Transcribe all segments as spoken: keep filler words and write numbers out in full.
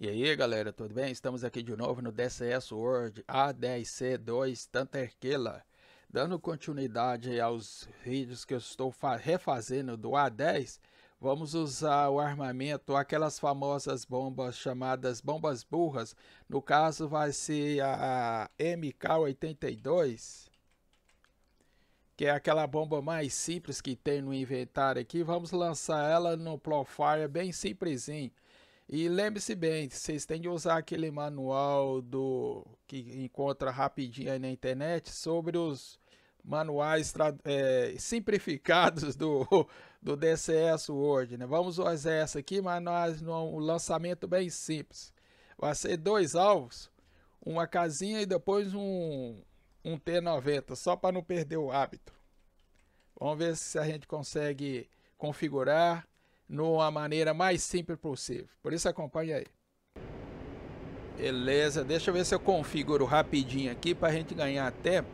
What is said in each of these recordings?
E aí galera, tudo bem? Estamos aqui de novo no D C S World A dez C dois Tanterkiller, dando continuidade aos vídeos que eu estou refazendo do A dez. Vamos usar o armamento, aquelas famosas bombas chamadas bombas burras. No caso vai ser a M K oitenta e dois, que é aquela bomba mais simples que tem no inventário aqui. Vamos lançar ela no Plowfire bem simplesinho. E lembre-se bem, vocês têm de usar aquele manual do que encontra rapidinho aí na internet sobre os manuais é, simplificados do, do D C S World, né? Vamos usar essa aqui, mas nós num lançamento bem simples. Vai ser dois alvos, uma casinha e depois um, um T noventa, só para não perder o hábito. Vamos ver se a gente consegue configurar numa maneira mais simples possível. Por isso acompanha aí. Beleza, deixa eu ver se eu configuro rapidinho aqui para a gente ganhar tempo.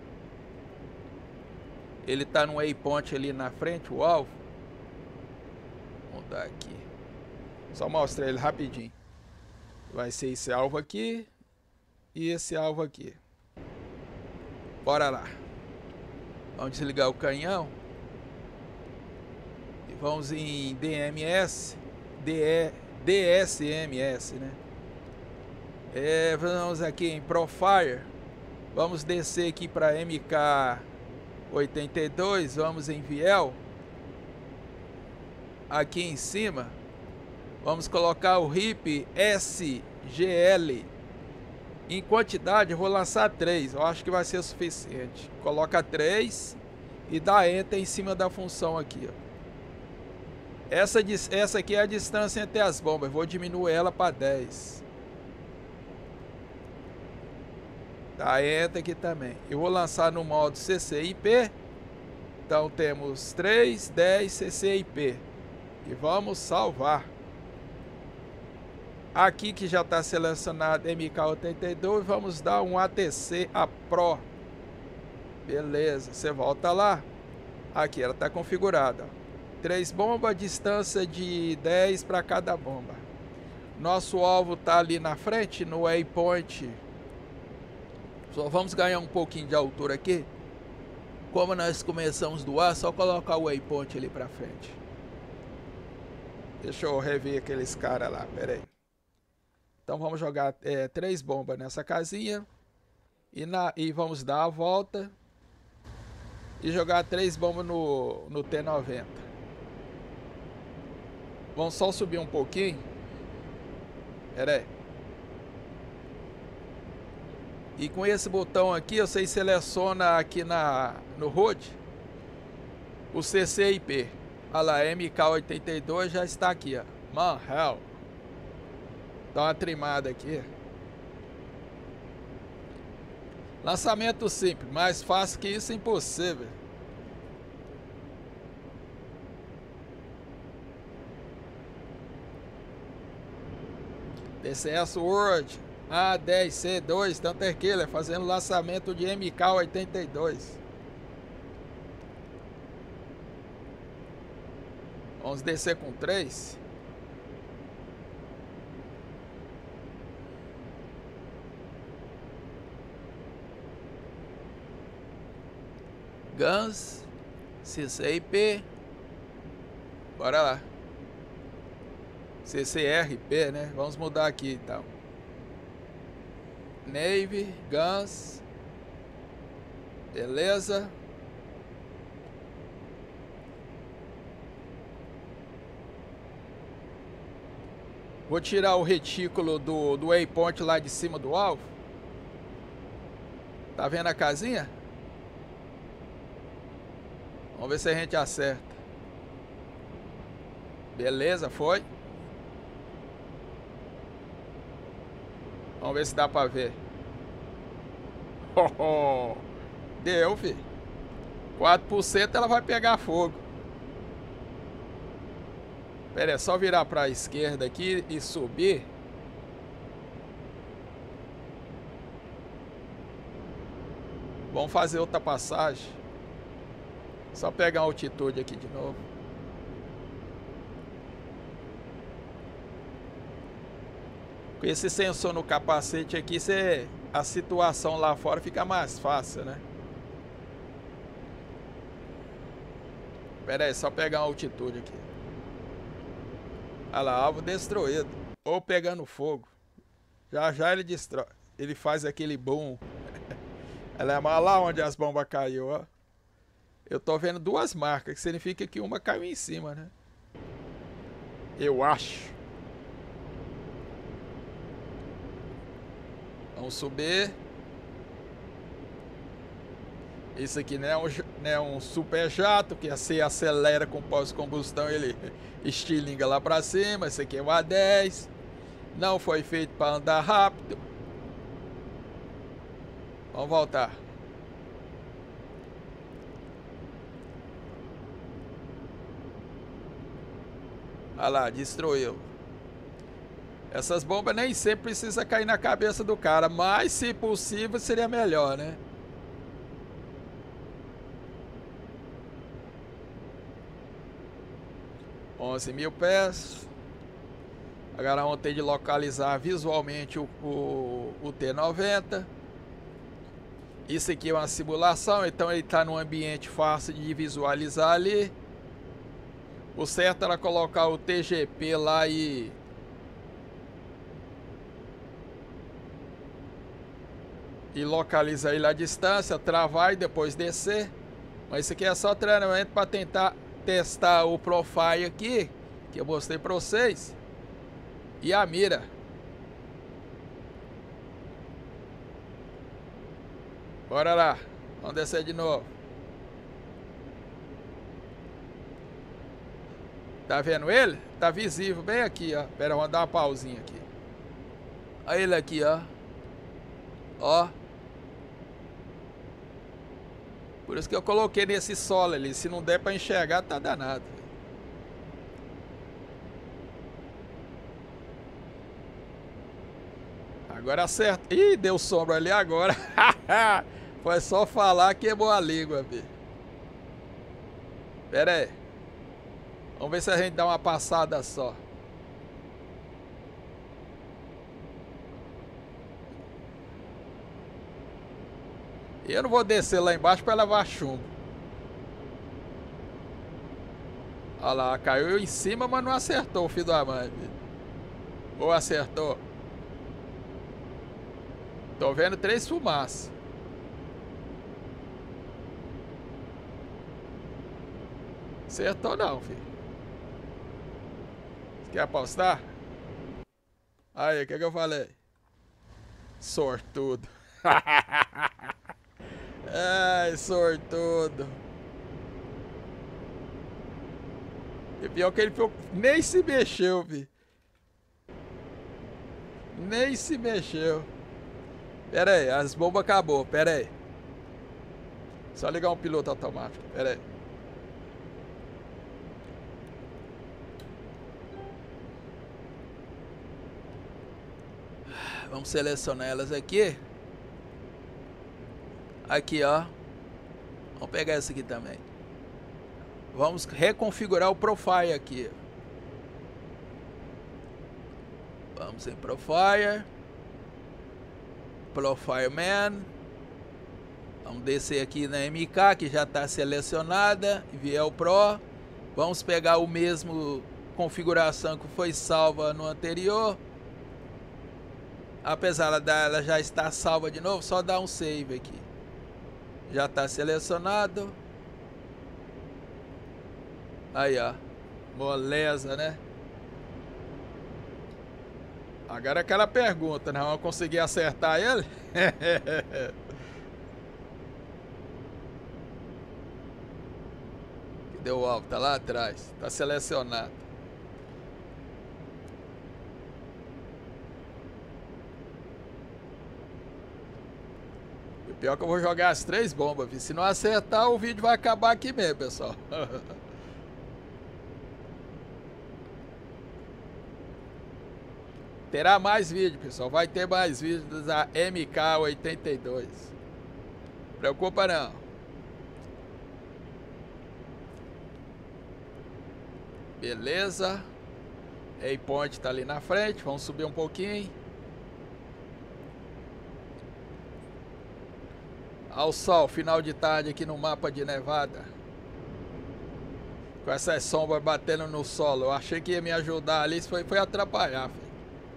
Ele está no waypoint ali na frente, o alvo. Vou mudar aqui. Só mostrar ele rapidinho. Vai ser esse alvo aqui e esse alvo aqui. Bora lá. Vamos desligar o canhão. Vamos em D M S, D S M S, né? É, vamos aqui em Profire. Vamos descer aqui para M K oitenta e dois. Vamos em Viel. Aqui em cima, vamos colocar o R I P S G L. Em quantidade, eu vou lançar três. Eu acho que vai ser suficiente. Coloca três e dá Enter em cima da função aqui, ó. Essa, essa aqui é a distância entre as bombas. Vou diminuir ela para dez. Tá, entra aqui também. Eu vou lançar no modo C C I P. Então temos três, dez, C C I P. E vamos salvar. Aqui que já está selecionado M K oitenta e dois. Vamos dar um A T C a Pro. Beleza, você volta lá. Aqui ela está configurada, ó. Três bombas, distância de dez para cada bomba. Nosso alvo tá ali na frente, no waypoint. Só vamos ganhar um pouquinho de altura aqui. Como nós começamos do ar, só colocar o waypoint ali para frente. Deixa eu rever aqueles caras lá, pera aí. Então vamos jogar é, três bombas nessa casinha. E, na, e vamos dar a volta. E jogar três bombas no, no T noventa. Vamos só subir um pouquinho. Pera aí. E com esse botão aqui, você seleciona aqui na, no H U D o C C I P. Olha lá, M K oitenta e dois já está aqui, ó. Man, hell. Dá uma trimada aqui. Lançamento simples, mais fácil que isso, impossível. D C S World A dez C dois Tanterkiller fazendo lançamento de M K oitenta e dois. Vamos descer com três. Guns, C C I P. Bora lá. C C R P, né? Vamos mudar aqui então. Navy, Guns. Beleza. Vou tirar o retículo do, do waypoint lá de cima do alvo. Tá vendo a casinha? Vamos ver se a gente acerta. Beleza, foi. Vamos ver se dá pra ver. Oh, oh. Deu, filho. quatro por cento ela vai pegar fogo. Pera aí, é só virar pra esquerda aqui e subir. Vamos fazer outra passagem. Só pegar a altitude aqui de novo. Com esse sensor no capacete aqui, você, a situação lá fora fica mais fácil, né? Pera aí, só pegar uma altitude aqui. Olha lá, alvo destruído. Ou pegando fogo. Já já ele destrói. Ele faz aquele boom. Ela é lá onde as bombas caiu, ó. Eu tô vendo duas marcas, que significa que uma caiu em cima, né? Eu acho. Vamos subir. Isso aqui não é um, não é um super jato, que você acelera com pós-combustão, ele estilinga lá pra cima. Esse aqui é o A dez. Não foi feito para andar rápido. Vamos voltar. Olha lá, destruiu. Essas bombas nem sempre precisa cair na cabeça do cara, mas se possível seria melhor, né? onze mil pés. Agora vamos ter de localizar visualmente o, o, o T noventa. Isso aqui é uma simulação, então ele está num ambiente fácil de visualizar ali. O certo era colocar o T G P lá e... E localizar ele à distância, travar e depois descer. Mas isso aqui é só treinamento para tentar testar o profile aqui, que eu mostrei para vocês. E a mira. Bora lá. Vamos descer de novo. Tá vendo ele? Tá visível bem aqui, ó. Pera, vamos dar uma pausinha aqui. Olha ele aqui, ó. Ó. Por isso que eu coloquei nesse solo ali. Se não der pra enxergar, tá danado. Agora acerta. Ih, deu sombra ali agora. Foi só falar, queimou a língua, filho. Pera aí. Vamos ver se a gente dá uma passada só. Eu não vou descer lá embaixo para levar chumbo. Olha lá, caiu em cima, mas não acertou o filho da mãe, filho. Ou acertou? Tô vendo três fumaças. Acertou não, filho. Você quer apostar? Aí, o que que eu falei? Sortudo. Ai, sortudo. E pior que ele nem se mexeu, filho. Nem se mexeu. Pera aí, as bombas acabou, pera aí. Só ligar um piloto automático, pera aí. Vamos selecionar elas aqui. Aqui, ó. Vamos pegar essa aqui também. Vamos reconfigurar o profile aqui. Vamos em Profile. Profile Man. Vamos descer aqui na M K, que já está selecionada. Viel Pro. Vamos pegar o mesmo configuração que foi salva no anterior. Apesar dela já estar salva de novo, só dá um save aqui. Já está selecionado. Aí, ó. Moleza, né? Agora aquela pergunta, né? Vamos conseguir acertar ele? Deu alvo, tá lá atrás. Tá selecionado. E o pior é que eu vou jogar as três bombas, viu? Se não acertar, o vídeo vai acabar aqui mesmo, pessoal. Terá mais vídeo, pessoal. Vai ter mais vídeos da M K oitenta e dois. Preocupa não. Beleza. Waypoint tá ali na frente. Vamos subir um pouquinho. Ao sol, final de tarde aqui no mapa de Nevada. Com essas sombras batendo no solo. Eu achei que ia me ajudar ali, isso foi, foi atrapalhar, filho.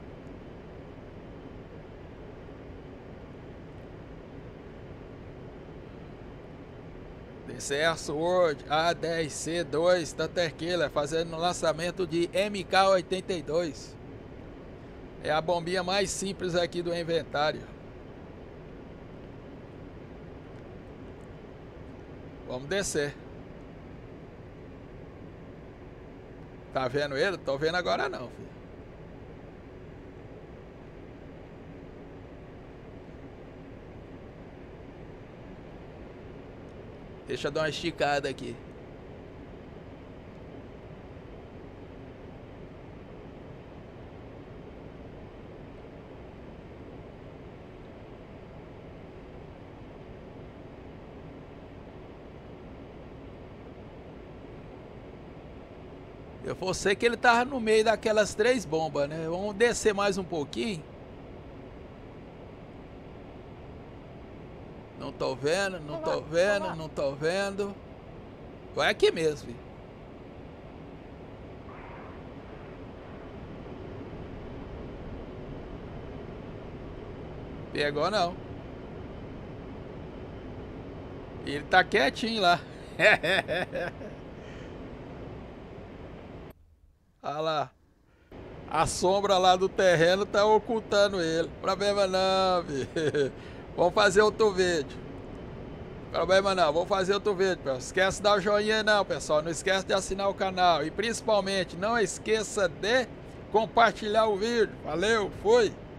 D C S World A dez C dois Tanterquila fazendo lançamento de M K oitenta e dois. É a bombinha mais simples aqui do inventário. Vamos descer. Tá vendo ele? Tô vendo agora não, filho. Deixa eu dar uma esticada aqui. Eu fosse que ele tava no meio daquelas três bombas, né? Vamos descer mais um pouquinho. Não tô vendo, não tô vendo, não tô vendo. Vai aqui mesmo, filho. Pegou não. Ele tá quietinho lá. Olha lá. A sombra lá do terreno tá ocultando ele. Problema não, filho. Vamos fazer outro vídeo. Problema não, vamos fazer outro vídeo, pessoal. Esquece de dar o joinha não, pessoal. Não esquece de assinar o canal. E principalmente, não esqueça de compartilhar o vídeo. Valeu, fui!